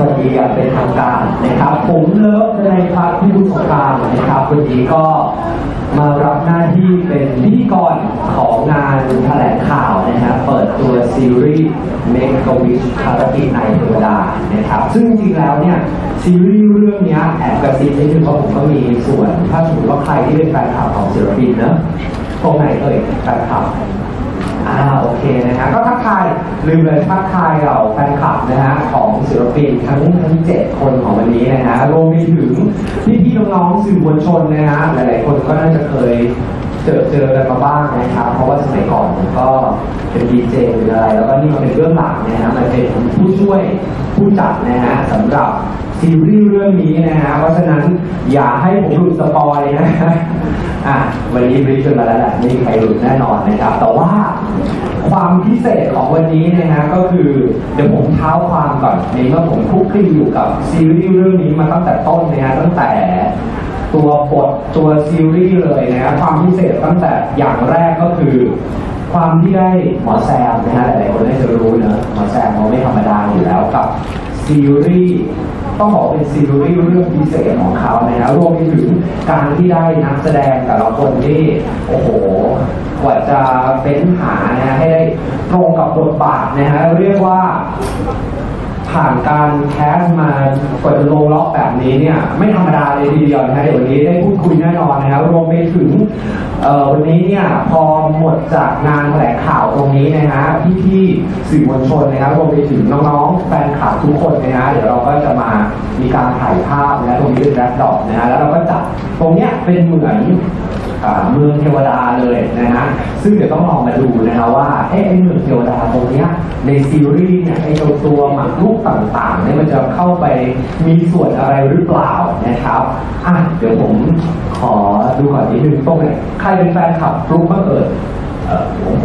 วัสดีอย่างเป็นทางการนะครับผมเลิฟในพัฒน์พิบูลสงครามนะครับวันนี้ก็มารับหน้าที่เป็นพิธีกรของงานแถลงข่าวนะครับเปิดตัวซีรีส์ Make a Wish ภารกิจในเทวดานะครับซึ่งจริงๆแล้วเนี่ยซีรีส์เรื่องนี้แอบกระซิบนิดนึงเพราะผมก็มีส่วนถ้าสมมติว่าใครที่เป็นแฟนคลับของศิลปินนะตรงไหนเอ่ยแฟนคลับโอเคนะฮะก็ทักทายลืมเลยทักทายเราแฟนคลับนะฮะของศิลปินทั้ง7 คนของวันนี้นะฮะรวมไปถึงพี่ๆน้องๆสื่อมวลชนนะฮะหลายๆคนก็น่าจะเคยเจอกันมาบ้างนะครับเพราะว่าสมัยก่อนผมก็เป็นดีเจหรืออะไรแล้วก็นี่มาเป็นเรื่องหลักนะฮะมาเป็นผู้ช่วยผู้จัดนะฮะสำหรับซีรีส์เรื่องนี้นะฮะเพราะฉะนั้นอย่าให้ผมหลุดสปอยนะฮะวันนี้บริจาคมาแล้วแหละไม่มีใครหลุดแน่นอนนะครับแต่ว่าความพิเศษของวันนี้นะฮะก็คือเดี๋ยวผมเท้าความก่อนในเมื่อผมคลุกคลีอยู่กับซีรีส์เรื่องนี้มาตั้งแต่ต้นนะฮะตั้งแต่ตัวบทตัวซีรีส์เลยนะฮะความพิเศษตั้งแต่อย่างแรกก็คือความที่ได้หมอแซมนะฮะหลายๆคนน่าจะรู้นะหมอแซมเขาไม่ธรรมดาอยู่แล้วกับซีรีส์ต้องบอกเป็นซีรีส์เรื่องพิเศษของเขานะฮะรวมไปถึงการที่ได้นักแสดงแต่ละคนที่โอ้โหกว่าจะเป็นหานะฮะให้ได้ตรงกับบทบาทนะฮะเรียกว่าผ่านการแคสมากว่าจะลงล็อกแบบนี้เนี่ยไม่ธรรมดาเลยทีเดียวนะฮะเดี๋ยววันนี้ได้พูดคุยแน่นอนนะครับรวมไปถึงวันนี้เนี่ยพอหมดจากงานแถลงข่าวตรงนี้นะฮะพี่ๆสื่อมวลชนนะครับรวมไปถึงน้องๆแฟนคลับทุกคนนะฮะเดี๋ยวเราก็จะมามีการถ่ายภาพนะตรงนี้เป็นแบ็คดรอปนะฮะแล้วเราก็จัดตรงเนี้ยเป็นเหมือนเมืองเทวดาเลยนะฮะซึ่งเดี๋ยวต้องลองมาดูนะฮะว่าไอ้เมืองเทวดาตรงเนี้ยในซีรีส์เนี่ยไอ้ตัวหมากรุกต่างๆเนี่ยมันจะเข้าไปมีส่วนอะไรหรือเปล่านะครับเดี๋ยวผมขอดูก่อนนิดนึงตรงไหนใครเป็นแฟนคลับฟลุ๊กบ้างเอ่ยโอ้โห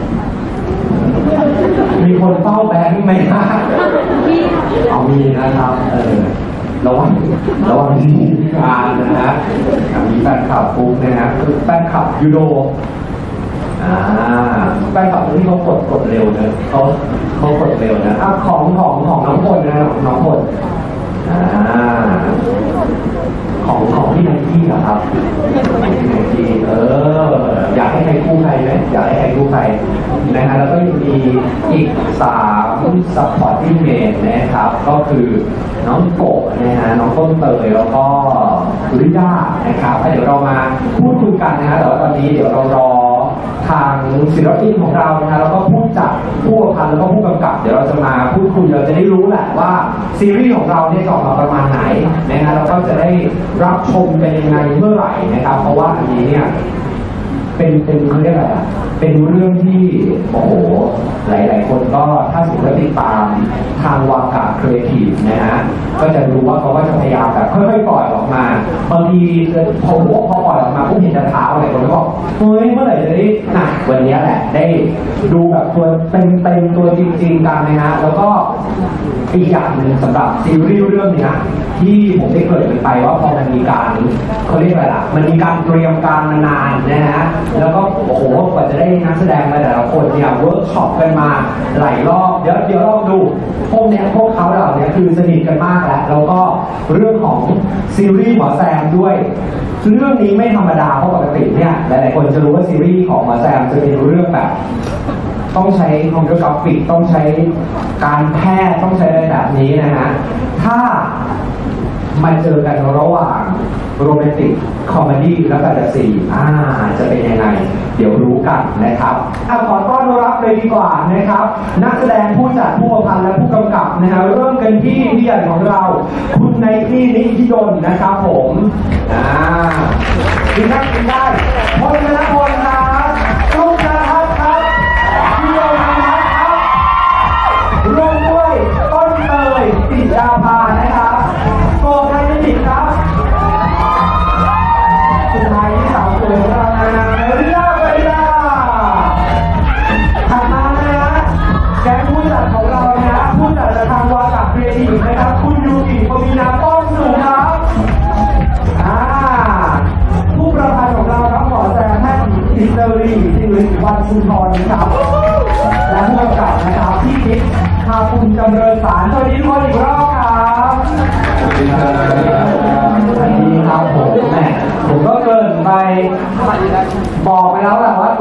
มีคนเฝ้าแบงค์ไหมฮะเอามีนะครับระวังที่งานนะฮะมีแฟนคลับปุ๊บนะฮะคือแฟนคลับยูโดแฟนคลับที่เขากดเร็วนะเขากดเร็วนะของน้องพลนะน้องพลของพี่ไนกี้เหรอครับพี่ไนกี้อยากให้ใครคู่ใครไหมอยากให้ใครคู่ใครนะฮะแล้วก็ยังมีอีก3 supporting main นะครับก็คือน้องโกะนะฮะน้องต้นเตยแล้วก็สุริยานะครับเดี๋ยวเรามาพูดคุยกันนะฮะแต่ว่าตอนนี้เดี๋ยวเรารอทางศิลปินของเรานะฮะแล้วก็ผู้จัดผู้ประพันธ์แล้วก็ผู้กำกับเดี๋ยวเราจะมาพูดคุยเราจะได้รู้แหละว่าซีรีส์ของเราเนี่ยจะออกมาประมาณไหนนะฮะแล้วก็จะได้รับชมเป็นยังไงเมื่อไหร่นะครับเพราะว่าอันนี้เนี่ยเป็นเขาเรียกอะไรเป็นเรื่องที่โอ้โหหลายๆคนก็ถ้าสมมติว่าติดตามทางวากาครีเอทีฟนะฮะก็จะรู้ว่าเขาก็จะพยายามแบบค่อยๆปล่อยออกมาบางทีพอปล่อยออกมาผู้เห็นจะเท้าอะไรคนก็บอกเฮ้ยเมื่อไหร่จะได้วันนี้แหละได้ดูแบบตัวเต็มตัวจริงๆกันนะฮะแล้วก็อีกอย่างหนึ่งสำหรับซีรีส์เรื่องนี้ที่ผมได้เกริ่นไปว่าพอมันมีการเขาเรียกอะไรล่ะมันมีการเตรียมการมานานนะฮะแล้วก็โอ้โหกว่าจะได้นักแสดงมาแต่ละคนเนี่ยเวิร์กช็อปกันมาหลายรอบเดี๋ยวลองดูพวกเขาเหล่านี้คือสนิทกันมากแล้วก็เรื่องของซีรีส์หมอแซมด้วยเรื่องนี้ไม่ธรรมดาเพราะปกติเนี่ยหลายๆคนจะรู้ว่าซีรีส์ของหมอแซมจะเป็นเรื่องแบบต้องใช้คอมพิวเตอร์กราฟิกต้องใช้การแพทย์ต้องใช้อะไรแบบนี้นะฮะถ้ามาเจอกันระหว่างโรแมนติกคอมเมดี้และแฟนตาซีจะเป็นยังไงเดี๋ยวรู้กันนะครับขอต้อนรับเลยดีกว่านะครับนักแสดงผู้จัดผู้ประพันธ์และผู้กำกับนะฮะเริ่มกันที่พี่ใหญ่ของเราคุณไนกี้นิธิดลนะครับผมกินได้พลธนพลครับลูกนะครับพี่โยธนพัฒน์ครับร่วมด้วยต้นเตยปิยาภานะครับโกไทยนิติครับสุดท้ายที่สาวสวยของเรานะเรียบไปจ้าถัดมานะฮะแก๊งผู้จัดของเรานะผู้จัดจะทำวากับครีเอทีฟนะครับคุณยูกิปวีนาต้นสูงครับผู้ประพันธ์ของเราครับหมอแซมแพทย์หญิงอิสรีสิริวัฒน์สุนทรนะครับและผู้กำกับนะครับพี่กิ๊กคาปุณจำเริญสารสวัสดีทุกคนอีกรอบครับ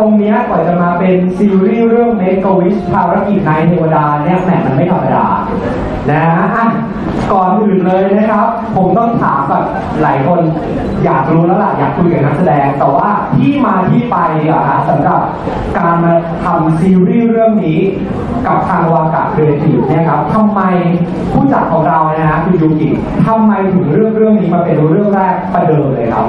ตรงเนี้ยกว่าจะมาเป็นซีรีส์เรื่อง Make a Wish ภารกิจนายเทวดาเนี่ยแหมมันไม่ธรรมดานะอ่ะก่อนอื่นเลยนะครับผมต้องถามแบบหลายคนอยากรู้แล้วล่ะอยากคุยกับนักแสดงแต่ว่าที่มาที่ไปอะฮะสำหรับการมาทำซีรีส์เรื่องนี้กับทางวากะครีเอทีฟเนี่ยครับทำไมผู้จัดของเรานะฮะคุณยูกิทำไมถึงเรื่องนี้มาเป็นเรื่องแรกประเดิมเลยครับ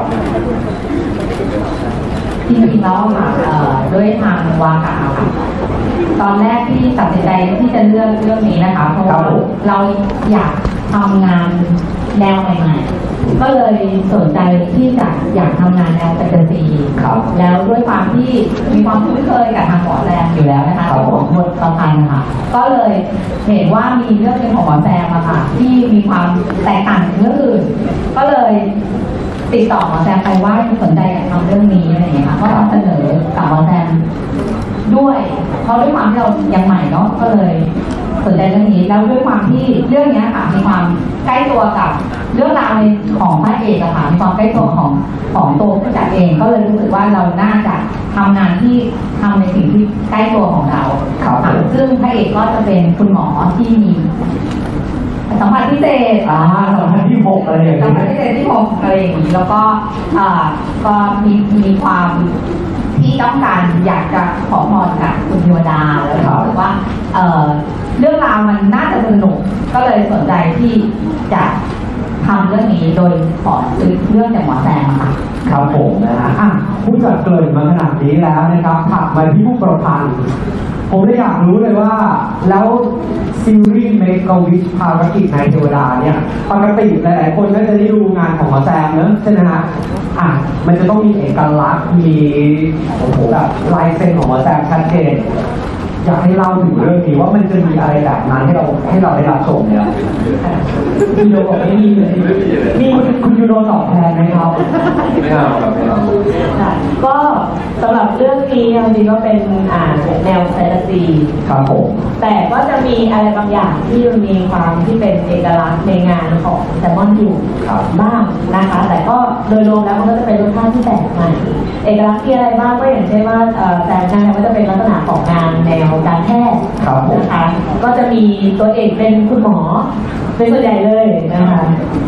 จริงๆแล้วค่ะด้วยทางวากะค่ะตอนแรกที่ตัดสินใจที่จะเลือกเรื่องนี้นะคะเพราะว่าเราอยากทำงานแนวใหม่ๆก็เลยสนใจที่จะอยากทำงานแนวแฟนตาซีแล้วด้วยความที่มีความคุ้นเคยกับทางหมอแซมอยู่แล้วนะคะของบทประพันธ์ค่ะก็เลยเห็นว่ามีเรื่องนึงของหมอแซมอะค่ะที่มีความแตกต่างจากเรื่องอื่นก็เลยติดต่อหมอแซมไปว่าสนใจอยากทำเรื่องนี้อะไรอย่างเงี้ยค่ะก็ทำเสนอกับหมอแซมด้วยเพราะด้วยความที่เรายังใหม่เนาะก็เลยสนใจเรื่องนี้แล้วด้วยความที่เรื่องนี้ค่ะมีความใกล้ตัวกับเรื่องราวของพระเอกอะค่ะมีความใกล้ตัวของตัวผู้จัดเองก็เลยรู้สึกว่าเราน่าจะทำงานที่ทำในสิ่งที่ใกล้ตัวของเราซึ่งพระเอกก็จะเป็นคุณหมอที่มีสัมผัสพิเศษสัมผัสที่6อะไรอย่างนี้สัมผัสพิเศษที่6อะไรอย่างนี้แล้วก็ก็มีความที่ต้องการอยากจะขอพรกับคุณเทวดาแล้วรู้สึกว่าเรื่องราวมันน่าจะสนุกก็เลยสนใจที่จะทำเรื่องนี้โดยขอซื้อเรื่องจากหมอแซมค่ะครับผมนะฮะผู้จัดเกริ่นมาขนาดนี้แล้วนะครับถัดมาที่ผู้ประพันธ์ผมเลยอยากรู้เลยว่าแล้วซีรีส์ Make a Wish ภารกิจนายเทวดาเนี่ยปกติหลายๆคนน่าจะได้ดูงานของหมอแซมเนอะใช่ไหมฮะมันจะต้องมีเอกลักษณ์มีโอ้โหแบบลายเซ็นของหมอแซมชัดเจนอยากให้เล่าถึงเรื่องนี้ว่ามันจะมีอะไรแบบนั้นให้เราได้รับชมเนี่ยคุณโยบอกไม่มีเลยมีคุณยูโรตอบแทนไหมครับไม่เอาครับไม่เอาก็สำหรับเรื่องนี้จริงๆก็เป็นแนวแฟนตาซีครับผมแต่ก็จะมีอะไรบางอย่างที่มีความที่เป็นเอกลักษณ์ในงานของแซมมอนอยู่บ้างนะคะแต่ก็โดยรวมแล้วมันก็จะเป็นรสชาติที่แปลกใหม่เอกลักษณ์ที่อะไรบ้างก็อย่างเช่นว่าแต่งานก็จะเป็นลักษณะของงานแนวการแพทย์นะคะก็จะมีตัวเอกเป็นคุณหมอเป็นส่วนใหญ่เลยนะคะ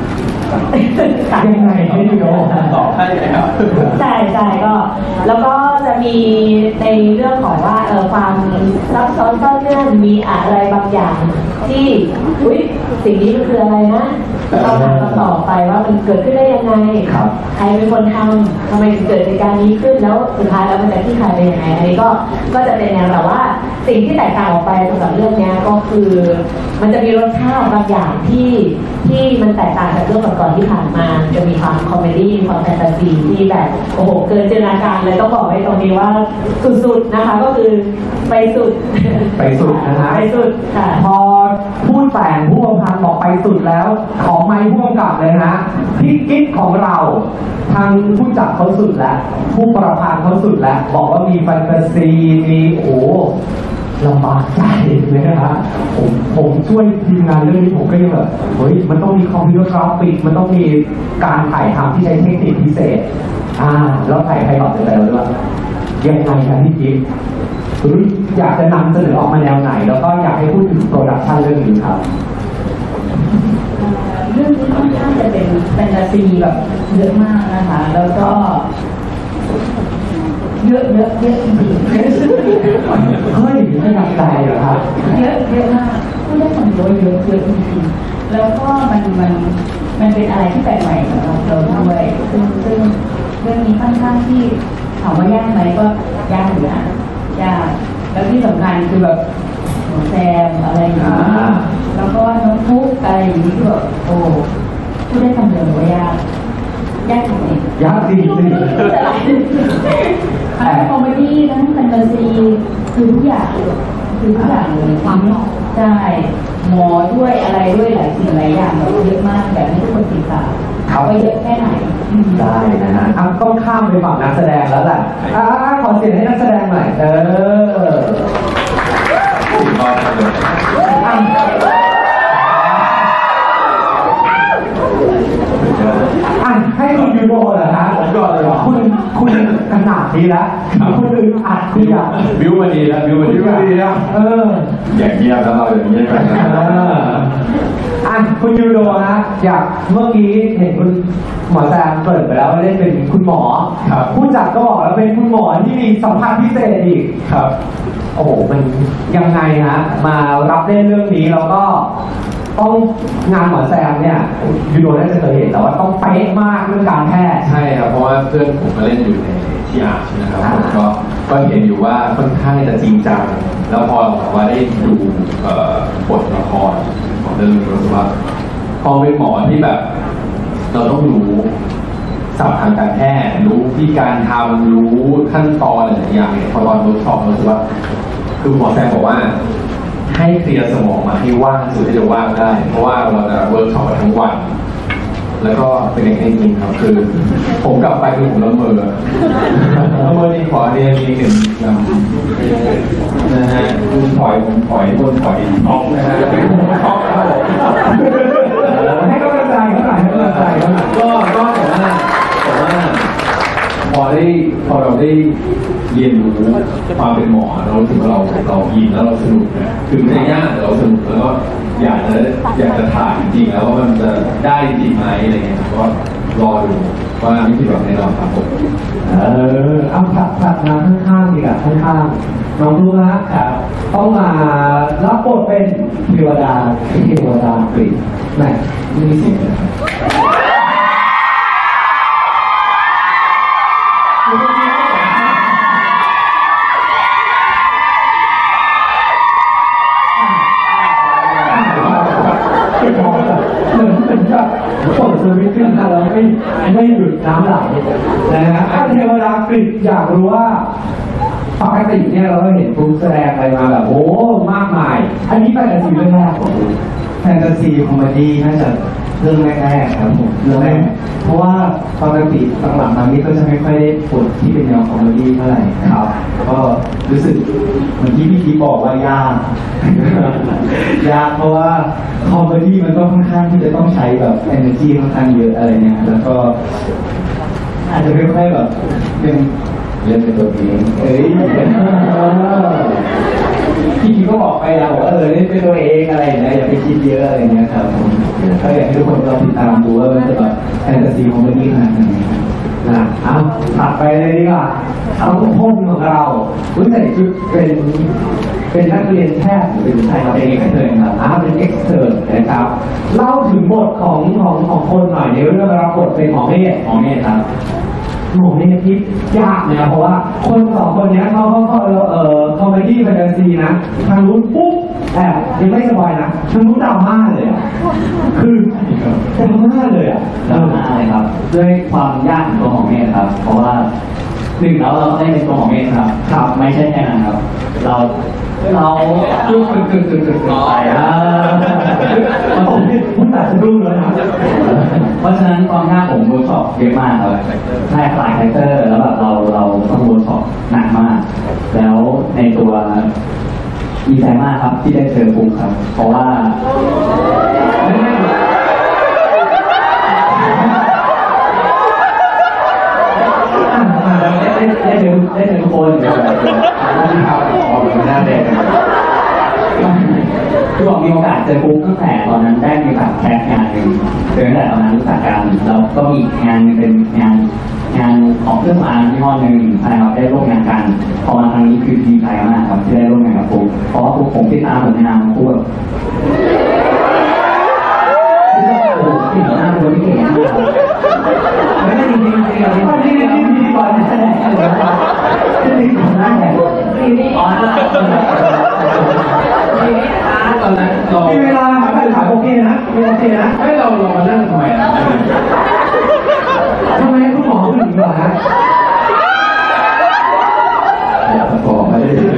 ยังไงไม่รู้ตอบให้เลยครับใช่ก็แล้วก็จะมีในเรื่องของว่าความซับซ้อนซ่อนเงื่อนมีอะไรบางอย่างที่สิ่งนี้มันคืออะไรนะต้องหาคำตอบไปว่ามันเกิดขึ้นได้ยังไงใครเป็นคนทำไมถึงเกิดเหตุการณ์นี้ขึ้นแล้วสุดท้ายแล้วมันจะที่ใครเป็นยังไงอันนี้ก็จะเป็นแนวแต่ว่าสิ่งที่แตกต่างออกไปสำหรับเรื่องนี้ก็คือมันจะมีรสชาติบางอย่างที่มันแตกต่างจากเรื่องก่อนๆที่ผ่านมาจะมีความคอมเมดี้ความแฟนตาซีที่แบบโอ้โหเกินจินตนาการเลยต้องบอกไว้ตรงนี้ว่าสุดๆนะคะก็คือไปสุดนะฮะไปสุดค่ะพอพูดแต่งผู้กำกับบอกไปสุดแล้วของไม้ผู้กำกับเลยนะพี่กิ๊กของเราทางผู้จัดเขาสุดแล้วผู้ประพันธ์เขาสุดแล้วบอกว่ามีแฟนตาซีมีลำบากใจเลยนะครับผมช่วยทีมงานเรื่องนี้ผมก็ยังแบบมันต้องมีคอมพิวเตอร์กราฟิกมันต้องมีการถ่ายทำที่ใช้เทคนิคพิเศษแล้วถ่ายไพลอตอะไรแล้วด้วยยังไงครับพี่กิ๊กอยากจะนำเสนอออกมาแนวไหนแล้วก็อยากให้พูดถึงโปรดักชันเรื่องนี้ครับเรื่องนี้ค่อนข้างจะเป็นแฟนตาซีแบบเยอะมากนะคะแล้วก็เยอะจริงๆเฮ้ยไม่หนักใจเหรอครับเยอะมากไม่ได้ทำโดยเยอะจริงๆแล้วก็มันเป็นอะไรที่แปลกใหม่สำหรับเราด้วยซึ่งเรื่องนี้ค่อนข้างที่ถามว่ายากไหมก็ยากอยู่นะยากแล้วที่สำคัญคือแบบแซมอะไรอย่างนี้แล้วก็น้องพุกอะไรอย่างนี้คือแบบผู้ได้ทำเรื่องว่ายากจริงยากจริงทั้งคอมเมดี้ทั้งแฟนตาซีคือทุกอย่างเลยความใช่หมอด้วยอะไรด้วยหลายสิ่งหลายอย่างแบบเยอะมากแบบนี้ทุกคนติดตามว่าเยอะแค่ไหนได้นะฮะต้องข้ามไปฝั่งนักแสดงแล้วแหละขอเสียงให้นักแสดงหน่อยให้คุณยูโรเหรอฮะคุณขนาดนี้แล้วคนอื่นอัดที่อยากบิวมาดีแล้วบิวมาดีแล้ว อย่างเงียบแล้วเราอย่างเงียบกันนะคุณยูโดนะอยากเมื่อกี้เห็นคุณหมอแซมเปิดไปแล้วว่าได้เป็นคุณหมอผู้จัดก็บอกแล้วเป็นคุณหมอที่มีสัมผัสพิเศษอีกครับโอ้โหมันยังไงฮะมารับเล่นเรื่องนี้แล้วก็ต้องงานหมอแซมเนี่ยยูโดน่าจะเคยเห็นแต่ว่าต้องเป๊ะมากเรื่องการแพทย์ใช่ครับเพราะว่าเพื่อนผมมาเล่นอยู่ในที่อาร์ชนะครับผมก็เห็นอยู่ว่าค่อนข้างจะจริงจังแล้วพอแบบว่าได้ดูบทละครของเรื่องนี้รู้สึกว่าพอเป็นหมอที่แบบ เราต้องรู้ศัพท์ทางการแพทย์รู้วิธีการทำรู้ขั้นตอนอะไรอย่างเงี้ยพอตอนเวิร์กช็อปรู้สึกว่าคือหมอแซมบอกว่าให้เคลียร์สมองมาให้ว่างสุดที่จะว่างได้เพราะว่าเราจะเวิร์กช็อปทั้งวันแล้วก็เป็นอย่างจริงครับคือผมกลับไปคือผมละเมอนี่ขอเรียนอีกหนึ่งนะฮะคุณถอยผมถอยคนถอยท็อกนะฮะท็อกครับผมให้กำลังใจเท่าไหร่ให้กำลังใจเท่าไหร่ก็แต่ว่าพอเราได้เรียนรู้ความเป็นหมอเรารู้สึกว่าเราอินแล้วเราสนุกนะคือไม่ได้ยากแต่เราสนุกแล้วก็อยากจะถ่ายจริงๆแล้วว่ามันจะได้จริงไหมอะไรเงี้ยก็รอดูว่าไม่ผิดหวังแน่นอนครับผมเอาผัดมาข้างๆดีกว่าข้างๆน้องรู้นะครับต้องมารับบทเป็นเทวดากรีกไหนมีเสียงเหมือนกับเปิดสวิตช์ขึ้นมาแล้วไม่หยุดน้ำไหลนะฮะเทวดากรีกอยากรู้ว่าปกติเนี่ยเราเห็นผู้แสดงอะไรมาแบบโอ้มากมายอันนี้เป็นซีรีส์แรกของคุณแฟนตาซีคอมเมดี้น่าจะเรื่องแรกๆครับผมเรื่องแรกเพราะว่าปกติหลังๆมานี้ก็จะไม่ค่อยได้บทที่เป็นแนวคอมเมดี้เท่าไหร่ครับก็รู้สึกเหมือนที่พี่ทีบอกว่ายาก ยากเพราะว่าคอมเมดี้มันก็ค่อนข้างที่จะต้องใช้แบบ energy ค่อนข้างเยอะอะไรเนี่ยแล้วก็อาจจะไม่ค่อยแบบเป็นเล่นเป็นตัวเองพี่ทีก็บอกไปแล้วว่าเล่นเป็นตัวเองอะไรอย่างเงี้ยอย่าไปคิดเยอะอะไรเงี้ยครับผมก็อยากให้ทุกคนเราติดตามดูว่ามันจะแบบแฟนตาซีคอมเมดี้ขนาดไหนนะเอาถัดไปเลยดีกว่าเอาทุกคนของเรารู้จักชุดเป็นนักเรียนแพทย์หรือเป็นใครเราเป็นเอ็กเซอร์ครับเป็นเอ็กเซอร์นะครับเล่าถึงบทของคนหน่อยในเรื่องรับบทเป็นหมอเมธครับหมอเมธที่ยากนะเพราะว่าคนสองคนนี้เขาคอมเมดี้แฟนตาซีนะทางนู้นปุ๊บยังไม่สบายนะทางนู้นดราม่าเลยคือดราม่าเลยดราม่าเลยครับด้วยความยากของตัวของเมธครับเพราะว่าหนึ่งแล้วเราได้เป็นตัวของเมธครับไม่ใช่แค่นั้นครับเราจุกไปผมพูดแต่จะรุ่งเลยนะเพราะฉะนั้นความยากผมเวิร์กช็อปเยอะมากครับใช่หลายคาแรคเตอร์แล้วแบบเราต้องเวิร์กช็อปหนักมากแล้วในตัวดีใจมากครับที่ได้เจอปุ๊กครับเพราะว่าได้เจอทุกคนที่ทำออกมาหน้าแดงคือบอกมีโอกาสเจอปุ๊บตั้งแต่ตอนนั้นได้มีโอกาสแคสงานหนึ่งเจอตั้งแต่ตอนนั้นรู้จักกันแล้วก็มีงานนึงเป็นงานของเครื่องสำอางที่ห้อหนึ่งใช่ครับได้ร่วมงานกันพอมาครั้งนี้คือดีใจมากครับที่ได้ร่วมงานกับปุ๊บเพราะว่าปุ๊บผมติดตามผลงานของปุ๊บที่หน้าตัวที่เก่งมากไม่ได้จริงที่ก่อนแสดงที่ก่อนหน้าแสดงที่นี่อ๋อตอนนั้นเรามีเวลาไปถามโอเคนะให้เรามานั่งทำไมคุณหมอผู้หญิงเหรอฮะอยากบอกไป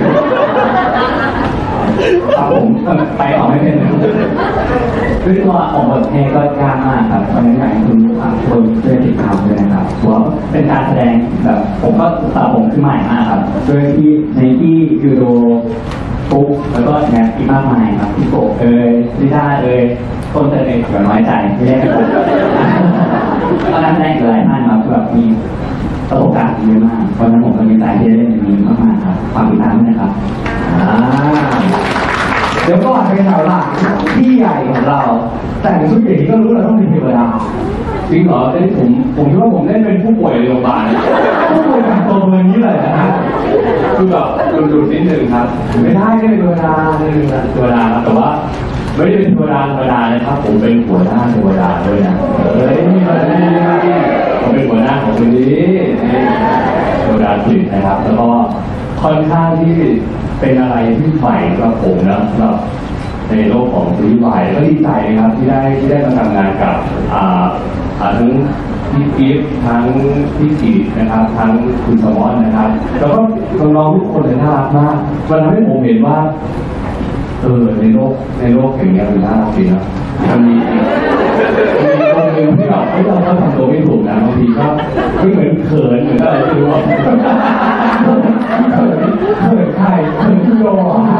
ครับผมไปต่อไม่เป็นด้วยตัวของบทเพลงก็ยากมากครับตอนนี้อยากให้คุณคนช่วยติดตามด้วยนะครับเพราะเป็นการแสดงแบบผมก็สาวผมขึ้นใหม่มากครับด้วยที่ในที่ยูโดปุ๊บแล้วก็แนบอีกมากมายครับพี่โกลิซ่าต้นเตยเดี๋ยวน้อยใจไม่ได้ไปปุ๊บก็นักแสดงหลายท่านครับแบบมีประสบการณ์เยอะมากเพราะฉะนั้นผมก็มีใจที่ได้เล่นในนี้มากๆครับฝากติดตามด้วยนะครับเดี๋ยวก่อนไปแถวหลังพี่ใหญ่ของเรา แต่งชุดอย่างนี้ก็รู้เราต้องมีเวลาจริงเหรอผมคิดว่าผมเล่นเป็นผู้ป่วยในโรงพยาบาลผู้ป่วยแต่งตัวเบอร์นี้เลยนะฮะคือแบบดูนิดนึงครับไม่ได้ก็เป็นเวลาเลยเทวดาครับแต่ว่าไม่ได้เป็นเทวดาธรรมดานะครับ ผมเป็นหัวหน้าเทวดาด้วยนะผมเป็นหัวหน้าของคนนี้เทวดาสินะครับ แล้วก็ค่อนข้างที่เป็นอะไรที่ใหม่กับผมนะสำหรับในโลกของซีรีส์วายก็ดีใจนะครับที่ได้มาทำงานกับทั้งพี่กิฟต์ทั้งพี่กีนะครับทั้งคุณสมอนนะครับแล้วก็น้องๆทุกคนเลยน่ารักมากมันทำให้ผมเห็นว่าในโลกอย่างเงี้ยมันน่ารักดีนะมันมีคนหนึ่งที่แบบเราก็ทำตัวไม่ถูกนะบางทีก็ไม่เหมือนเขินเหมือนอะไรไม่รู้อ่ะเขินใครเขินพี่โย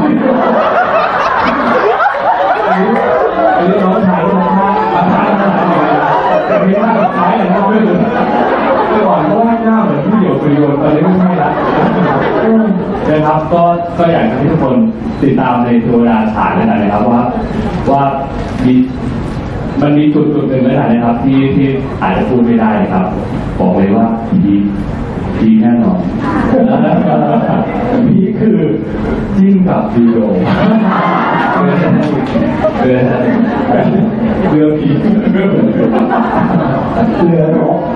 อันนี้น้องชายน้องชายแต่ไม่ใช่คล้ายเลยนะไม่รู้เมื่อก่อนก็วาดหน้าเหมือนพี่โยคุยโยตอนนี้ไม่ใช่ละนะครับก็อยากให้ทุกคนติดตามในเทวดาฉายนะครับว่ามันมีจุดหนึ่งแล้วนะครับที่อาจจะพูดไม่ได้นะครับบอกเลยว่าดีแน่นอนพี่คือจิ้มกับวิดีโอเรือผีเรือรบ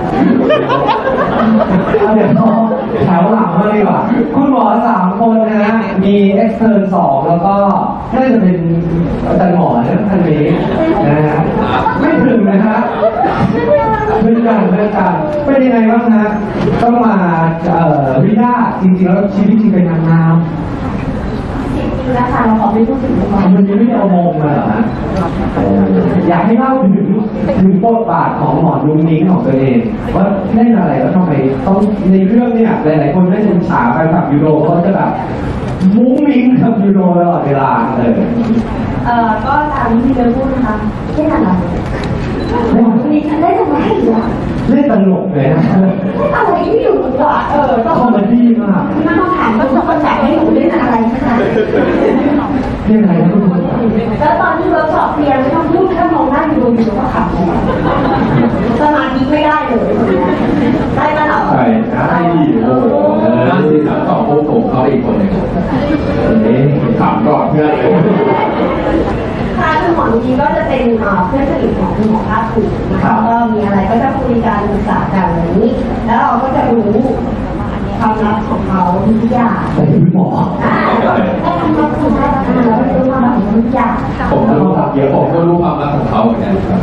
เดี๋ยวแถวหลังมาดีกว่าคุณหมอ3 คนนะฮะมีเอ็กซ์เทอร์2แล้วก็น่าจะเป็นอาจารย์หมอนะท่านนี้นะฮะไม่ถึงนะฮะเพื่อนกันเป็นยังไงบ้างฮะต้องมาวิด้าจริงๆแล้วชีวิตจริงเป็นนางงามจริงๆแล้วค่ะเราขอไม่พูดถึงตรงนั้นมันยังไม่เอามงมาเหรอฮะอยากให้เล่าถึงบทบาทของหมอดุ้งนิ้งของตัวเองว่าเล่นอะไรแล้วทำไมต้องในเรื่องเนี่ยหลายๆคนได้ศึกษาไปแบบยูโรเขาจะแบบมุ้งมิ้งกับยูโรตลอดเวลาก็ตามที่เธอพูดนะคะเช่นอะไรมีได้ทำไมล่ะเล่นตลกเลยนะอะไรที่อยู่กว่าต้องคอมเมดี้มากมาต้องถามต้องคนแจกให้หนูเล่นอะไรนะคะเล่นอะไรนะทุกคนแล้วตอนที่เวิร์กช็อปเรียนไม่ต้องพูดแค่มองหน้าอยู่ก็ขำสมาธิไม่ได้เลยได้ตลอดใช่ได้โอ้โหน่าสิถามต่อโค้งเขาอีกคนหนึ่งถามก่อนเพื่อนค่ะคุณหมอจริงๆก็จะเป็นเพื่อนสนิทของคุณหมอภาคภูมินะคะก็มีอะไรก็จะคุยกันปรึกษากันอะไรนี้แล้วเราก็จะรู้ความลับของเขาทุกอย่างคุณหมอได้ทำมาคุยได้แล้วเราก็รู้ความลับของทุกอย่างผมก็รู้เดี๋ยวผมก็รู้ความลับของเขาเหมือนกันครับ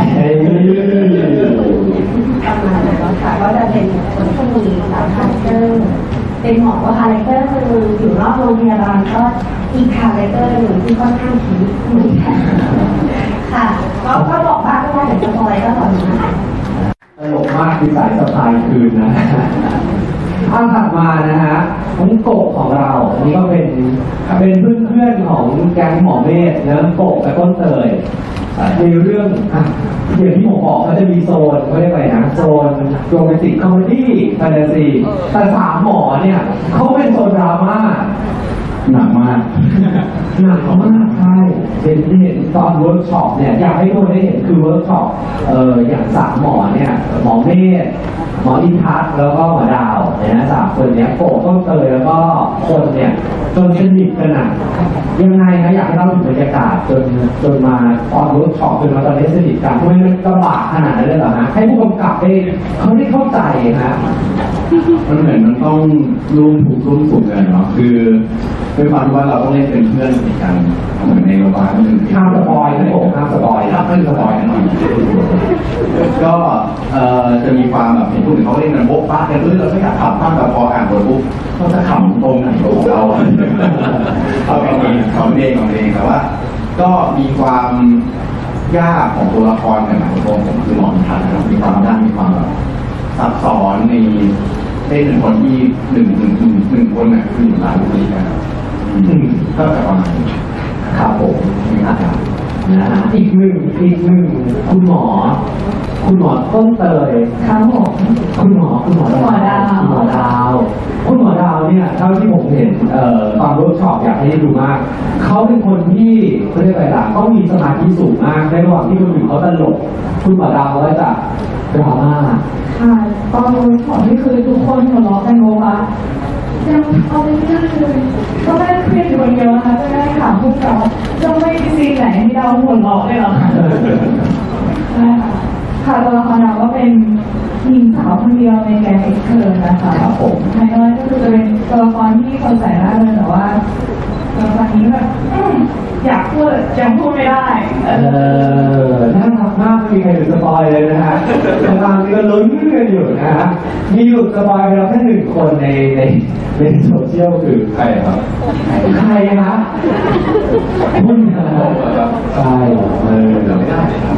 ประมาณนั้นค่ะก็จะเป็นคนที่มีสามคาแรคเตอร์เป็นหมอว่าคาแรคเตอร์คืออยู่รอบโรงพยาบาลก็อีกคาแรคเตอร์หนึ่งที่ค่อนข้างผีเหมือนกันค่ะก็บอกบ้างก็ได้เดี๋ยวจะพอยก็ตอนนี้ตลกมากคือสายสะพายคืนนะถัดมานะฮะน้องโกะของเรานี่ก็เป็นเพื่อนของแก๊งหมอเมธนะโกะและต้นเตยในเรื่องอย่างที่ผมบอกเขาจะมีโซนเขาเรียกอะไรนะโซนโรแมนติกคอมเมดี้แฟนตาซีแต่3 หมอเนี่ยเขาเป็นโซนดราม่าหนักมากใช่เห็นตอนเวิร์กช็อปเนี่ยอยากให้ทุกคนได้เห็นคือเวิร์กช็อปอย่าง3 หมอเนี่ยหมอเมธหมออินทัศน์แล้วก็หมอดาวเนี่ยนะ3 คนเนี้ยโกะต้นเตยแล้วก็คนเนี่ยจนสนิทกันอ่ะยังไงนะอยากให้เล่าถึงบรรยากาศจนมาตอนเวิร์กช็อปจนมาตอนนี้สนิทกันทำไมมันลำบากขนาดนั้นเลยเหรอฮะให้ผู้กำกับเขาได้เข้าใจฮะมันเหมือนมันต้องร่วมถูกร่วมสุขกันเนาะคือด้วยความที่ว่าเราต้องเล่นเป็นเพื่อนกันเหมือนในโรงพยาบาลห้ามสปอยนะผมห้ามสปอยนะไม่สปอยนะก็จะมีความแบบเห็นผู้อื่นเขาเล่นกันโบ๊ะบ้ากันด้วยเราไม่อยากขับบ้างแต่พออ่านบทปุ๊บเขาจะขำตรงไหนของเราเขาเองแต่ว่าก็มีความยากของตัวละครกันหลายตัวผมคือหมอทันนะครับมีความยากมีความแบบซับซ้อนในเป็นคนที่หนึ่งคนน่ะคือหลายคนนะครับก็จะประมาณนี้ครับผมนะครับนะฮะอีกหนึ่งคุณหมอต้นเตยครับผมคุณหมอดาวเนี่ยเท่าที่ผมเห็นตอนเวิร์กช็อปอยากให้ดูมากเขาเป็นคนที่เขาเรียกอะไรล่ะต้องมีสมาธิสูงมากในระหว่างที่คนอื่นเขาตลกคุณหมอดาวก็จะดราม่าค่ะตอนรู้ของที่คือทุกคนหัวเราะกันโมคะยังเอาไม่ได้เลยก็ไม่ได้เครียดอยู่คนเดียวนะคะก็ได้ถามพวกเราจะไม่มีซีนไหนที่เราหัวเราะเลยหรอคะใช่ค่ะค่ะตัวละครเราก็เป็นหญิงสาวคนเดียวในแก๊งเอ็กซ์เคิร์นนะคะครับผมภายนอกก็คือจะเป็นตัวละครที่คนใส่ร่าเลยแต่ว่าตัวละครนี้แบบอยากพูดยังพูดไม่ได้น่ารักมากไม่มีใครหลุดสปอยเลยนะฮะกำลังก็ลุ้นกันอยู่นะฮะมีหลุดสปอยไปแล้วแค่หนึ่งคนในโซเชียลคือใครครับใครนะคุณครับใช่เราไม่ได้เลยครับ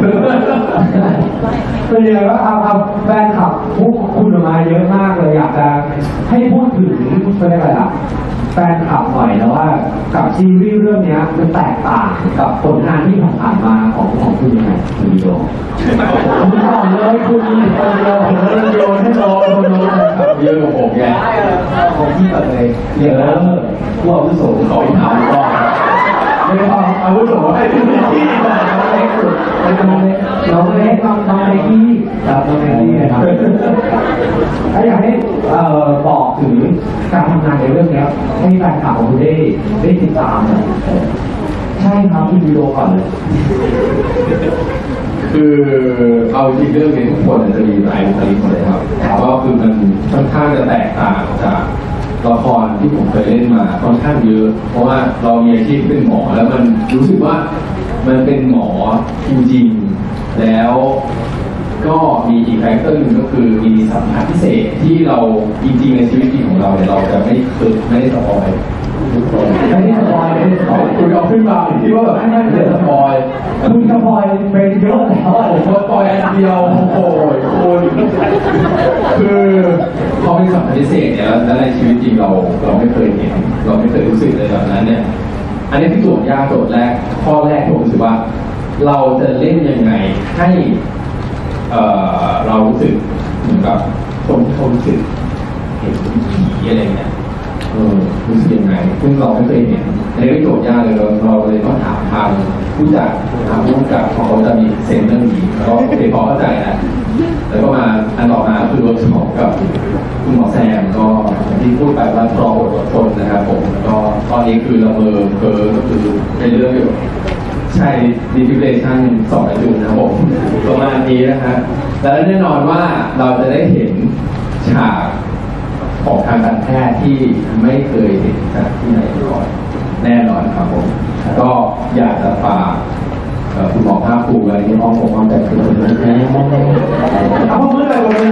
เป็นยังไงว่าเอาแฟนคลับพวกคุณออกมาเยอะมากเลยอยากจะให้พูดถึงเป็นอะไรล่ะแฟนคลับหน่อยนะว่ากับซีรีส์เรื่องนี้มันแตกต่างกับผลงานที่ผ่านมาของคุณยังไงคุณดีโดคุณก่อนเลยคุณมีคนเดียวผมเลยโยนให้โดนเยอะกว่าผมแกของพี่แบบเลยเยอะพวกอาวุโสเขาอีกถามก่อนไม่ได้อาวุโสให้ที่นี่ก่อนน้องเล็กสุดน้องเล็กครับน้องเล็กกี้นะครับถ้าอยากให้บอกถึงการทำงานในเรื่องนี้ให้แฟนคลับของคุณได้ติดตามนะใช่ครับคุณวิดีโอก่อนเลยคือเอาจริงเรื่องนี้ทุกคนจะมีหลายบุคลิกหมดเลยครับก็คือมันค่อนข้างจะแตกต่างจากละครที่ผมเคยเล่นมาค่อนข้างเยอะเพราะว่าเรามีอาชีพเป็นหมอแล้วมันรู้สึกว่ามันเป็นหมอจริงๆแล้วก็มีอีกแฟกเตอร์หนึ่งก็คือมีสัมผัสพิเศษที่เราจริงๆในชีวิตจริงของเราเนี่ยเราจะไม่ได้สปอยคุณเอาขึ้นมาที่ว่าแบบไม่ได้สปอยคุณสปอยไปเยอะแล้วผมสปอยอันเดียวโอ้ยคุณคือพอเป็นสัมผัสพิเศษเนี่ยแล้วในชีวิตจริงเราไม่เคยเห็นเราไม่เคยรู้สึกเลยแบบนั้นเนี่ยอันนี้ที่โจทย์ยากโจทย์แรกข้อแรกผมรู้สึกว่าเราจะเล่นยังไงให้เรารู้สึกเหมือนกับคนที่เขารู้สึกเห็นผีอะไรเนี่ยรู้สึกยังไงซึ่งเราไม่เคยเห็นอันนี้ก็โจทย์ยากเลยเราเลยต้องถามทางผู้จัดถามผู้กำกับเขาจะมีเซนเรื่องนี้แล้วก็โอเคพอเข้าใจนะแล้วก็มาอันต่อมาคือเวิร์กช็อปกับคุณหมอแซมก็ที่พูดไปว่ารออดทนนะครับผมก็ตอนนี้คือละเมอเพ้อก็คือในเรื่องเกี่ยวกับใช่ดิฟิเบรชั่น2 จุดนะครับผมประมาณนี้นะฮะและแน่นอนว่าเราจะได้เห็นฉากของทางการแพทย์ที่ไม่เคยเห็นจากที่ไหนก่อนแน่นอนครับผมก็อยากจะฝากคุณหมอภาคภูมิอะไรที่ห้องผมห้องแต่งตัวเอาเมื่อไหร่วันนี้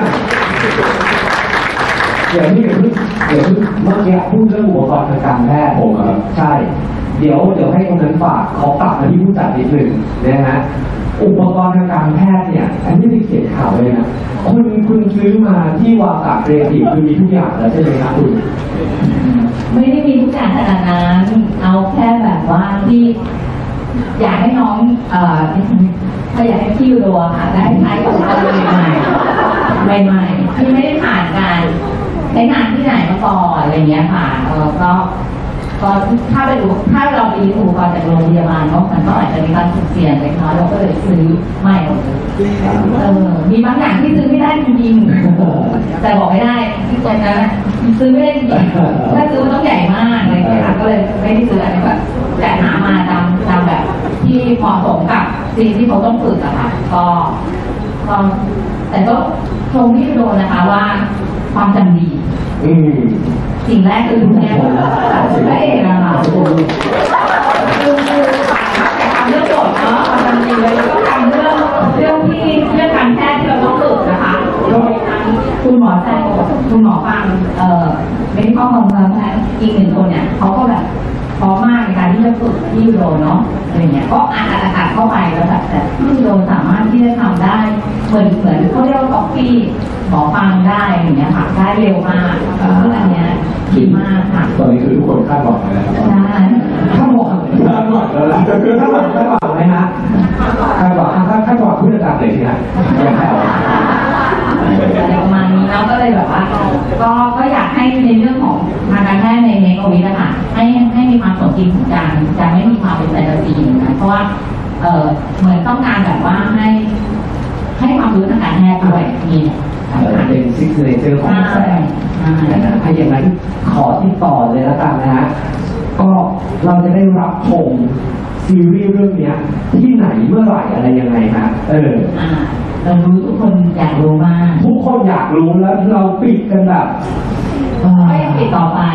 เดี๋ยวเมื่อกี้พูดเรื่องอุปกรณ์ทางการแพทย์ผมใช่เดี๋ยวให้คนนั้นฝากเขากลับมาที่ผู้จัดนิดหนึ่งนะฮะอุปกรณ์ทางการแพทย์เนี่ยอันนี้เป็นเขียนข่าวเลยนะคุณซื้อมาที่วากาเรทีคือมีทุกอย่างแล้วใช่ไหมครับคุณไม่ได้มีทุกอย่างขนาดนั้นเอาแค่แบบว่าที่อยากให้น้องถ้าอยากให้พี่ยูโรค่ะได้ใช้อุปกรณ์ใหม่ที่ไม่ได้ผ่านการใช้งานที่ไหนมาก่อนอะไรเงี้ยค่ะก็ถ้าเราไปดูอุปกรณ์จากโรงพยาบาลเนาะมันก็อาจจะมีการสุ่มเสี่ยงเล็กน้อยเราก็เลยซื้อใหม่หมดเลยมีบางอย่างที่ซื้อไม่ได้จริงๆแต่บอกไม่ได้ที่ตรงนั้นซื้อไม่ได้จริงถ้าซื้อมันต้องใหญ่มากอะไรเงี้ยค่ะก็เลยไม่ได้ซื้ออะไรแบบแต่หามาตามแบบที่เหมาะสมกับสิ่งที่เขาต้องฝึกอะค่ะก็แต่ก็ชมที่โดนนะคะว่าความจำดีสิ่งแรกคือดูแลพระเอกอะค่ะคือทำเรื่องบทเนาะทำดีเลยแล้วก็ทำเรื่องการแพทย์ที่เราต้องฝึกนะคะโดยทั้งคุณหมอแซมคุณหมอฟังไม่ได้ข้อมูลเพิ่มแค่อีก1 คนเนี่ยเขาก็แบบพร้อมมากในการที่จะฝึกที่ยูโรเนาะอะไรเงี้ยก็อ่านเข้าไปแล้วแบบแต่ที่ยูโรสามารถที่จะทำได้เหมือนเขาเรียกว่าก๊อปปี้หมอฟังได้อย่างเงี้ยค่ะได้เร็วมากซึ่งอันเนี้ยดีมากค่ะตอนนี้คือทุกคนคาดหวังเลยนะครับใช่คาดหวังแล้วล่ะคาดหวังไหมฮะคาดหวังผู้จัดการเลยสิฮะอยากให้เอาอะไรประมาณนี้เราก็เลยแบบว่าก็อยากให้ในเรื่องของทางการแพทย์ในเมกะวิทย์นะคะให้มีความสมจริงของจะไม่มีความเป็นแฟนตาซีนะเพราะว่าเหมือนต้องการแบบว่าให้ความรู้ทางการแพทย์ด้วยนี่เป็นซิกเนเจอร์ของแสงนะถ้าอย่างนั้นขอติดต่อเลยแล้วกันนะฮะก็เราจะได้รับชมซีรีส์เรื่องนี้ที่ไหนเมื่อไหร่อะไรยังไงฮะเรารู้ทุกคนอยากรู้มากทุกคนอยากรู้แล้วเราปิดกันแบบก็ยังปิดต่อไป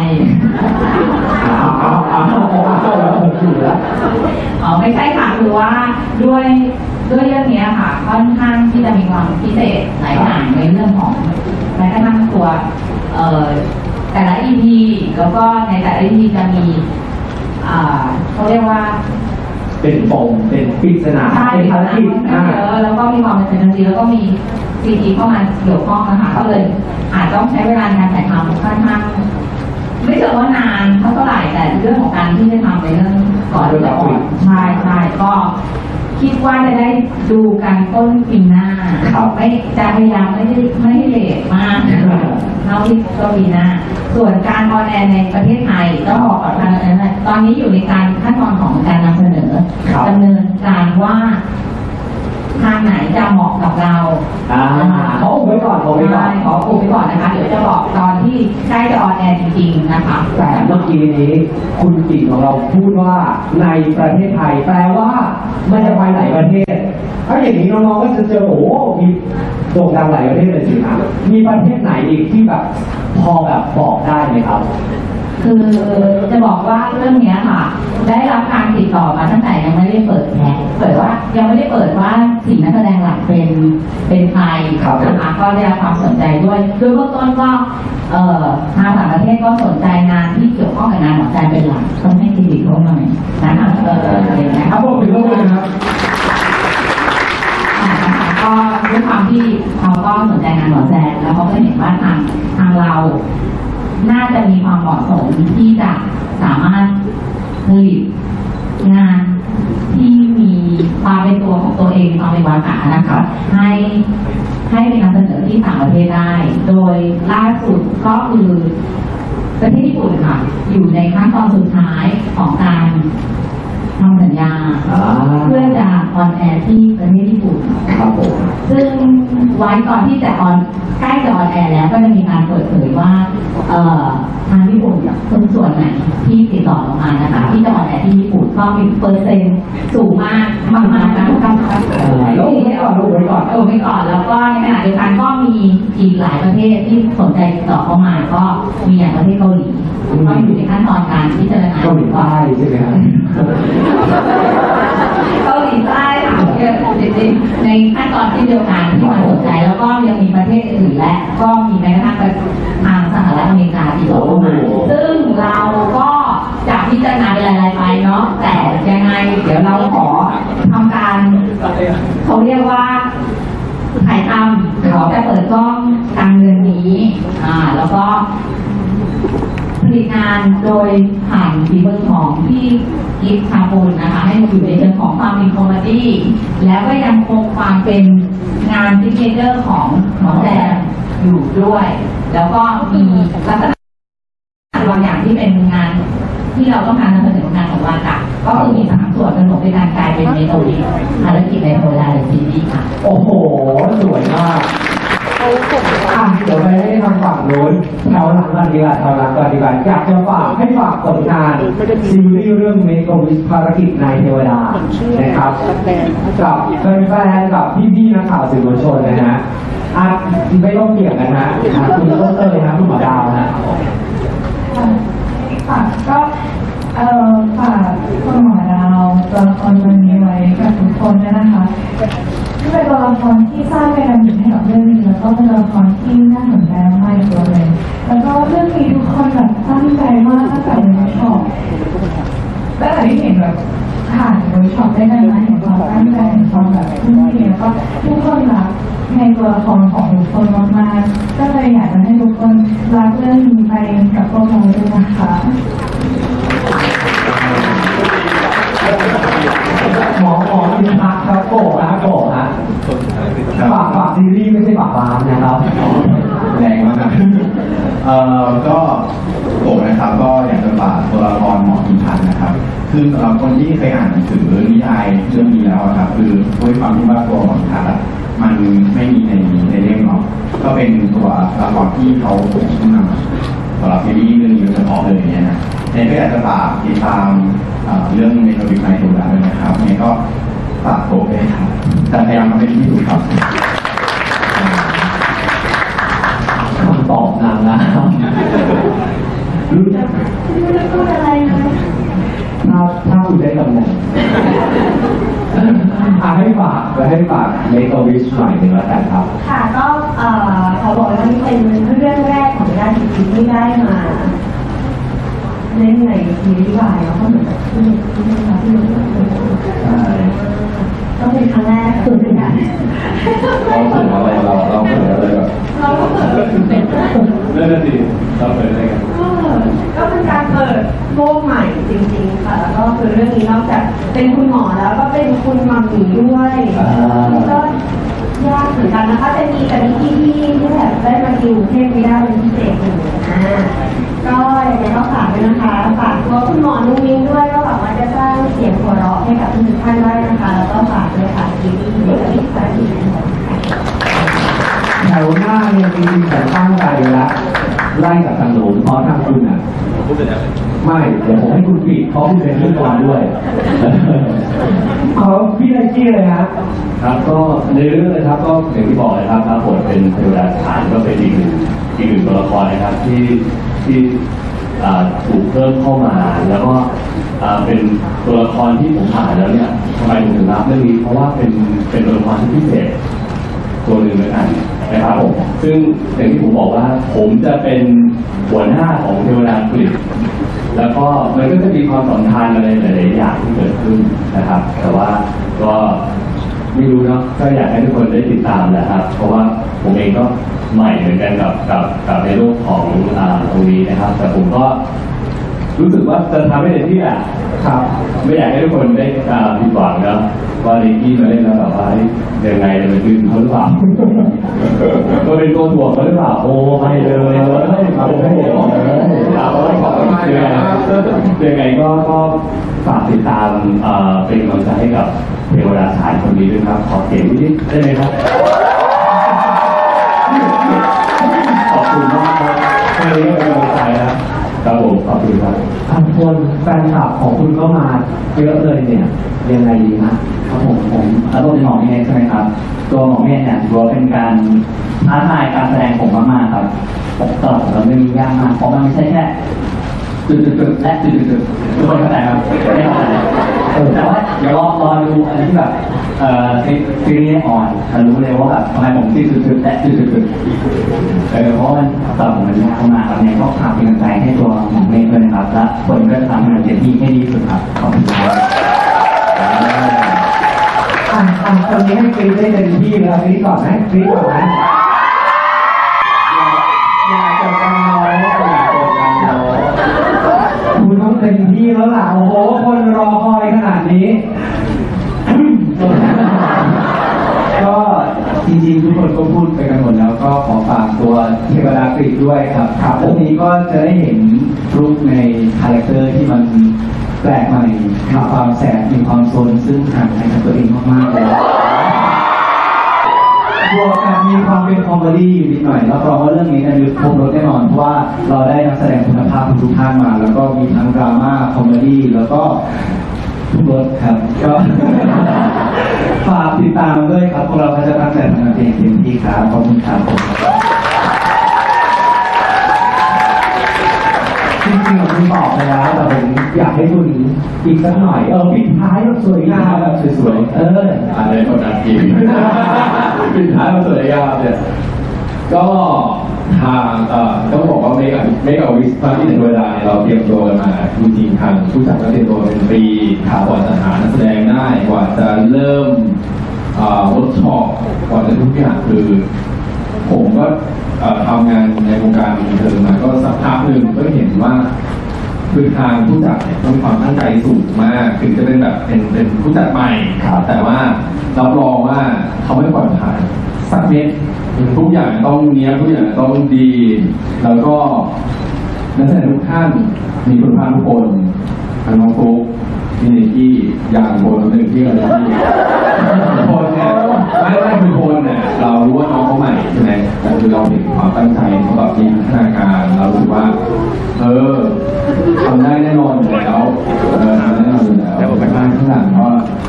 ไม่ใช่ค่ะคือว่าด้วยเรื่องนี้ค่ะค่อนข้างที่จะมีความพิเศษหลายอย่างในเรื่องของแม้กระทั่งตัวแต่ละ EP แล้วก็ในแต่ละ EP จะมีเขาเรียกว่าเป็นปมเป็นปริศนาเป็นภารกิจแล้วก็มีความเป็นจริงแล้วก็มีซีจีเข้ามาเกี่ยวข้องนะคะก็เลยอาจต้องใช้เวลาในการถ่ายทำค่อนข้างไม่เชิงว่านานเท่าไหร่แต่เรื่องของการที่จะทำในเรื่องก่อนใช่ก็คิดว่าจะได้ดูกันต้นปีหน้าไม่จะพยายามไม่ให้เลทมากเท่าที่ต้นปีหน้าส่วนการออนแอร์ในประเทศไทยต้องบอกก่อนทางนั้นตอนนี้อยู่ในการขั้นตอนของการนำเสนอดำเนินการว่าทางไหนจะเหมาะกับเราเขาอุบไว้ก่อนเขาอุบไว้ก่อนนะคะเดี๋ยวจะบอกตอนที่ใกล้จะออนแอร์จริงๆนะคะแต่เมื่อกี้นี้คุณจิ๋งของเราพูดว่าในประเทศไทยแปลว่ามันจะไปหลายประเทศถ้าอย่างนี้น้องๆก็จะเจอโอ้มีโด่งดังหลายประเทศเลยสิครับมีประเทศไหนอีกที่แบบพอแบบบอกได้ไหมครับคือจะบอกว่าเรื่องนี้ค่ะได้รับการติดต่อมาตั้งแต่ยังไม่ได้เปิดแคสเปิดว่ายังไม่ได้เปิดว่า4นักแสดงหลักเป็นใครนะคะก็ได้รับความสนใจด้วยโดยเบื้องต้นก็ทางต่างประเทศก็สนใจงานที่เกี่ยวข้องกับงานหมอใจเป็นหลักต้องให้เครดิตเขาหน่อยนะคะครับผมถึงแล้วเลยครับก็ด้วยความที่เขาก็สนใจงานหมอแซนแล้วเขาก็เห็นว่าทางเราน่าจะมีความเหมาะสมที่จะสามารถผลิตงานที่มีความเป็นตัวของตัวเองความเป็นวาระนะคะให้เป็นนำเสนอที่ต่างประเทศได้โดยล่าสุดก็คือประเทศญี่ปุ่นค่ะอยู่ในขั้นตอนสุดท้ายของการทำสัญญาเพื่อจะออนแอร์ที่ประเทศญี่ปุ่นซึ่งไว้ก่อนที่จะใกล้จะออนแอร์แล้วก็จะมีการเปิดเผยว่าทางญี่ปุ่นคนส่วนไหนที่ติดต่อออกมานะคะที่จะออนแอร์ที่ญี่ปุ่นก็มีเปอร์เซ็นต์สูงมากนะคะแล้วไม่ก่อนแล้วก็ในขณะเดียวกันก็มีอีกหลายประเทศที่สนใจติดต่อเข้ามาก็มีอย่างประเทศเกาหลีก็อยู่ในขั้นตอนการพิจารณาเกาหลีใต้ใช่ไหมครับเกาหลีใต้ค่ะในขั้นตอนที่เดียวกันที่มาสนใจแล้วก็ยังมีประเทศอื่นและก็มีแม้กระทั่งทางสหรัฐอเมริกาที่ต่อเข้ามาซึ่งเราก็จะพิจารณาเป็นรายๆไปเนาะแต่ยังไงเดี๋ยวเราขอทำการเขาเรียกว่าถ่ายทำเขาจะเปิดกล้องกลางเดือนนี้แล้วก็ผลิตงานโดยผ่านฝีมือของพี่กิฟต์ชาปูนนะคะให้อยู่ในเชิงของความเป็นคอมเมดี้แล้วก็ยังคงความเป็นงานซิกเนเจอร์ของหมอแดงอยู่ด้วยแล้วก็มีลักษณะบางอย่างที่เป็นงานที่เราต้องการนำเสนองานของวากะก็คือมี3ส่วนผสมในการกลายเป็นเมโทดิภารกิจในโทรไลน์ซีรีส์ค่ะโอ้โหสวยมากเดี๋ยวไปให้ทางฝั่งโน้นแถวหลังก่อนดีกว่าอยากจะให้ฝากผลงานซีรีส์เรื่องเมโทดิภารกิจนายเทวดานะครับกับแฟนๆกับพี่ๆนักข่าวสื่อมวลชนนะฮะไม่ต้องเกี่ยงกันนะคุณต้นเลยนะคุณหมอดาวนะก็ฝากคุณหมอดาวตัวละครตัวนี้ไว้กับทุกคนนะคะที่เป็นตัวละครที่สร้างแรงบันดาลใจให้กับเรื่องนี้แล้วก็เป็นตัวละครที่น่าสนใจมากตัวเลยแล้วก็เรื่องนี้ทุกคนแบบตั้งใจมากตั้งแต่เวิร์กช็อปตั้งแต่ที่เห็นแบบผ่านเวิร์กช็อปได้กันมาเห็นความตั้งใจเห็นความแบบทุ่มเทแล้วก็ทุกคนแบบในตัวละครของทุกคนมากๆก็เลยอยากจะให้ทุกคนรักเรื่องนี้ไปกับพวกเราด้วยนะคะหมออินทักครับโกะนะโกะฮะฝากซีรีส์ไม่ใช่ฝากร้านนะครับแรงมากก็ผมนะครับก็อยากจะฝากตัวละครหมออินทัศน์นะครับคือสำหรับคนที่เคยอ่านหนังสือนิยายเรื่องนี้แล้วครับคือด้วยความที่ว่าตัวหมออินทัศน์มันไม่มีในเรื่องเนาะก็เป็นตัวละครที่เขาผมขึ้นมาสำหรับซีรีส์เรื่องนี้โดยเฉพาะเลยเนี่ยนะเนี่ยก็อยากจะฝากติดตามเรื่องในทวิตไมโครด้วยนะครับเนี่ยก็ฝากโปรด้วยครับจะพยายามทำให้ดีที่สุดครับคำตอบนางนะครับรู้จักไม่ได้พูดอะไรนะถ้าคุณได้ตำแหน่งให้ฝากMake a Wish หน่อยหนึ่งแล้วกันครับค่ะก็ขอบอกว่านี่เป็นเรื่องแรกของด้านจริงๆที่ได้มาเล่นในซีรีส์วายแล้วก็เหมือนกับที่ก็เป็นครั้งแรกตื่นเต้นกันเราเปิดอะไรเราเปิดอะไรแบบเราก็เปิดนั่นน่ะสิเราเปิดอะไรกันก็เป็นการเปิดโลกใหม่จริงๆค่ะแล้วก็คือเรื่องนี้นอกจากเป็นคุณหมอแล้วก็เป็นคุณมัมมี่ด้วยก็ยากเหมือนกันนะคะจะมีที่แบบได้มาคิวเทพไม่ได้เป็นพิเศษอยู่ก็ยังไงก็ฝากด้วยนะคะฝากตัวคุณหมอนุ่งนิ้งด้วยก็หวังว่าจะสร้างเสียงหัวเราะให้กับทุกท่านได้นะคะแล้วก็ฝากด้วยค่ะซีรีส์ที่อีกครั้งหนึ่งค่ะแถวหน้าเนี่ยจริงๆผมตั้งใจไว้แล้วไล่กับทางโน้นเพราะทางคุณอ่ะไม่เดี๋ยวผมให้คุณปิดเพราะคุณเป็นผู้กรด้วยขอพี่ไนกี้เลยครับครับก็ในเรื่องนะครับก็อย่างที่บอกเลยครับรับบทเป็นเทวดาฐานก็เป็นอีกหนึ่งตัวละครนะครับที่ถูกเพิ่มเข้ามาแล้วก็เป็นตัวละครที่ผมอ่านแล้วเนี่ยทำไมผมถึงรับเรื่องนี้เพราะว่าเป็นตัวละครที่พิเศษตัวหนึ่งเหมือนกันนะครับผมซึ่งอย่างที่ผมบอกว่าผมจะเป็นหัวหน้าของเทวดากฤษแล้วก็มันก็จะมีความสัมพันธ์อะไรหลายๆอย่างที่เกิดขึ้นนะครับแต่ว่าก็ไม่รู้เนาะก็อยากให้ทุกคนได้ติดตามนะครับ เพราะว่าผมเองก็ใหม่เหมือนกันกับในโลกของตรงนี้นะครับ แต่ผมก็รู้สึกว่าจะทำให้เต็มที่อ่ะครับไม่อยากให้ทุกคนได้ผิดหวังนะว่าลิงกี้มาเล่นแล้วแบบว่ายังไงจะเป็นขึ้นเขาหรือเปล่าก็เป็นตัวถ่วงเขาหรือเปล่าโอ้ไม่เลยครับผมไม่เห็นยังไงก็ฝากติดตามเป็นกำลังใจให้กับเทวดาชายคนนี้ด้วยครับขอเสียงนิดได้ไหมครับขอบคุณมากครับให้เป็นกำลังใจนะครับผมขอบคุณครับคนแฟนคลับของคุณก็มาเยอะเลยเนี่ยยังไงดีนะครับผมแล้วตัวหมอเมธใช่ไหมครับตัวหมอเมธเนี่ยถือว่าเป็นการท้าทายการแสดงผมมากๆครับตอนผมเรื่องนี้ยากมากเพราะมันไม่ใช่แค่จุดและจุดทุกคนเข้าใจครับไม่เข้าใจแต่ว่าเดี๋ยวรอดูอันที่แบบซีรีส์อ่อนจะรู้เลยว่าแบบทำไมผมที่จุดและจุดเพราะมันสำหรับผมมันยากมากครับเนี่ยก็ฝากเป็นกำลังใจให้ตัวหมอเมธด้วยนะครับและคนก็จะทำให้มันเต็มที่ให้ดีสุดครับขอบคุณครับคนนี้ให้กรี๊ดได้เต็มที่แล้วกรี๊ดก่อนไหมกรี๊ดก่อนไหมอย่าจดกันน้อยคุณต้องเต็มที่แล้วล่ะโอ้โหคนรอคอยขนาดนี้ก็จริงๆทุกคนก็พูดไปกันหมดแล้วก็ขอฝากตัวเทวดากฤษด้วยครับเรื่องนี้ก็จะได้เห็นรูปในคาแรคเตอร์ที่มันแปลกใหม่มีความแสบมีความโซนซึ่งห่างไกลจากตัวเองมากๆเลยบวกกับมีความเป็นคอมเมดี้อยู่นิดหน่อยรับรองว่าเรื่องนี้จะยึดครบรถแน่นอนเพราะว่าเราได้นักแสดงคุณภาพทุกท่านมาแล้วก็มีทั้งดราม่าคอมเมดี้แล้วก็ทุกรสครับก็ฝากติดตามด้วยครับพวกเราก็จะตั้งใจทำงานเต็มที่ครับขอบคุณครับจริงๆผมบอกไปแล้วแต่ผมอยากให้คุณอีกสักหน่อยปิดท้ายแบบสวยงามแบบสวยๆอะไรคนนั้นกินปิดท้ายแบบสวยงามเนี่ยก็ทางต้องบอกว่าไม่กับวิสตาร์ที่ในเวลาเราเตรียมตัวกันมาจริงๆทางผู้จัดก็เตรียมตัวเป็นปีกว่าจะหานักแสดงได้กว่าจะเริ่มเวิร์กช็อปก่อนจะทุกอย่างคือผมก็ทำงานในวงการบันเทิงมาก็สักพักหนึ่งก็เห็นว่าคือทางผู้จัดเนี่ยต้องความตั้งใจสูงมากถึงจะเป็นแบบเป็นผู้จัดใหม่แต่ว่ารับรองว่าเขาไม่ปล่อยผ่านสักเม็ดทุกอย่างต้องเนี้ยทุกอย่างต้องดี แล้วก็นักแสดงทุกท่านมีคุณภาพทุกคนทั้งน้องฟลุ๊กพี่นิกกี้อย่างคนหนึ่งที่อะไรที่คนเนี่ยไม่คือคนเนี่ยเรารู้ว่าน้องเขาใหม่ใช่ไหมแต่คือเราเห็นความตั้งใจเขาแบบมีพัฒนาการเรารู้สึกว่าทำได้แน่นอนอยู่แล้วทำได้แน่นอนอยู่แล้วไปบ้านข้างหลังก็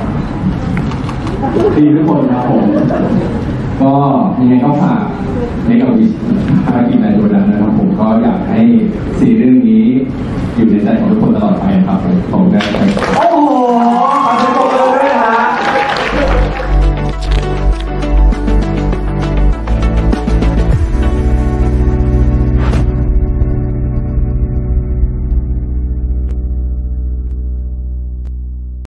ดีทุกคนครับผมก็ยังไงก็ฝากในกับภารกิจในตัวนั้นนะครับผมก็อยากให้ซีรีส์เรื่องนี้อยู่ในใจของทุกคนตลอดไปครับผมได้